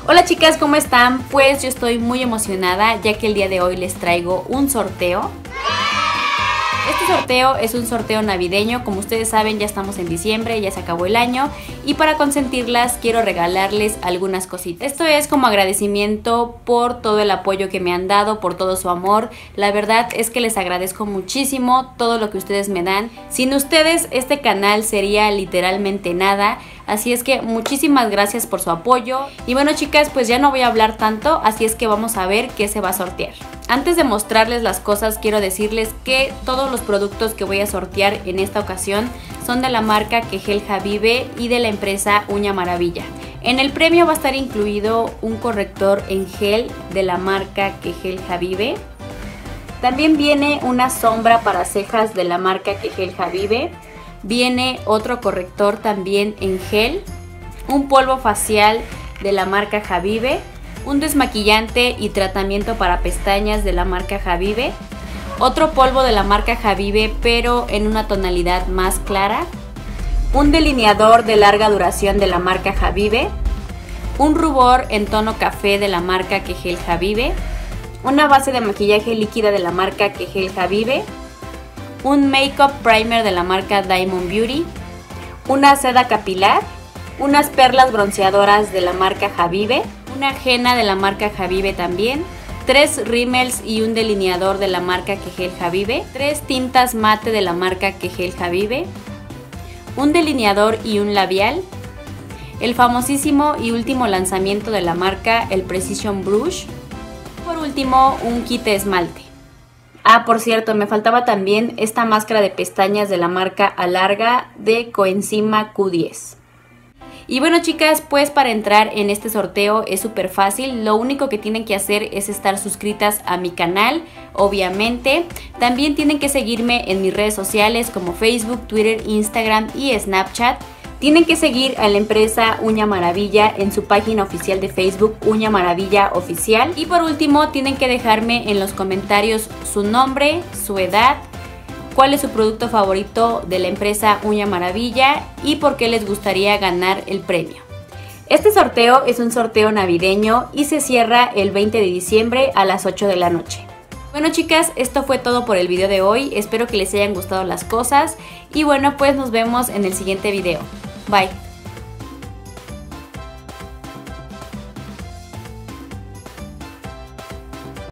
Hola chicas, ¿cómo están? Pues yo estoy muy emocionada ya que el día de hoy les traigo un sorteo. Este sorteo es un sorteo navideño, como ustedes saben ya estamos en diciembre, ya se acabó el año y para consentirlas quiero regalarles algunas cositas. Esto es como agradecimiento por todo el apoyo que me han dado, por todo su amor. La verdad es que les agradezco muchísimo todo lo que ustedes me dan. Sin ustedes este canal sería literalmente nada. Así es que muchísimas gracias por su apoyo. Y bueno chicas, pues ya no voy a hablar tanto, así es que vamos a ver qué se va a sortear. Antes de mostrarles las cosas, quiero decirles que todos los productos que voy a sortear en esta ocasión son de la marca Quejel Habibe y de la empresa Uña Maravilla. En el premio va a estar incluido un corrector en gel de la marca Quejel Habibe. También viene una sombra para cejas de la marca Quejel Habibe. Viene otro corrector también en gel, un polvo facial de la marca Habibe, un desmaquillante y tratamiento para pestañas de la marca Habibe, otro polvo de la marca Habibe pero en una tonalidad más clara, un delineador de larga duración de la marca Habibe, un rubor en tono café de la marca Quejel Habibe, una base de maquillaje líquida de la marca Quejel Habibe, un Makeup Primer de la marca Diamond Beauty, una seda capilar, unas perlas bronceadoras de la marca Habibe, una henna de la marca Habibe también, 3 rímels y un delineador de la marca Quejel Habibe, 3 tintas mate de la marca Quejel Habibe, un delineador y un labial, el famosísimo y último lanzamiento de la marca, el Precision Brush, por último un kit de esmalte. Ah, por cierto, me faltaba también esta máscara de pestañas de la marca Alarga de Coenzima Q10. Y bueno chicas, pues para entrar en este sorteo es súper fácil. Lo único que tienen que hacer es estar suscritas a mi canal, obviamente. También tienen que seguirme en mis redes sociales como Facebook, Twitter, Instagram y Snapchat. Tienen que seguir a la empresa Uña Maravilla en su página oficial de Facebook, Uña Maravilla Oficial. Y por último, tienen que dejarme en los comentarios su nombre, su edad, cuál es su producto favorito de la empresa Uña Maravilla y por qué les gustaría ganar el premio. Este sorteo es un sorteo navideño y se cierra el 20 de diciembre a las 8 de la noche. Bueno chicas, esto fue todo por el video de hoy. Espero que les hayan gustado las cosas y bueno, pues nos vemos en el siguiente video. Bye.